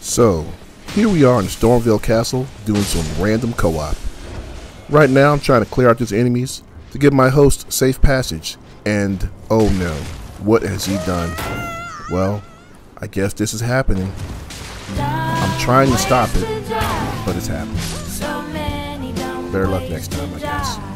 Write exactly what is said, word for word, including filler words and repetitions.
So, here we are in Stormville Castle doing some random co-op. Right now I'm trying to clear out these enemies to give my host safe passage, and oh no, what has he done? Well, I guess this is happening. I'm trying to stop it, but it's happening. Better luck next time, I guess.